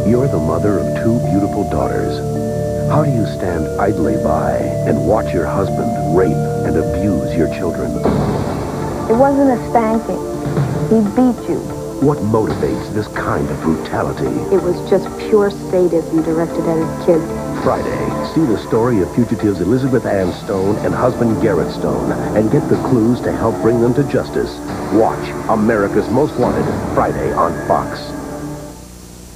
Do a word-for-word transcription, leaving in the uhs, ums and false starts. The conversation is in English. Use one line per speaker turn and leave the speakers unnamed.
You're the mother of two beautiful daughters. How do you stand idly by and watch your husband rape and abuse your children?
It wasn't a spanking. He beat you.
What motivates this kind of brutality?
It was just pure sadism directed at his kids.
Friday, see the story of fugitives Elizabeth Ann Stone and husband Garrett Stone and get the clues to help bring them to justice. Watch America's Most Wanted, Friday on Fox.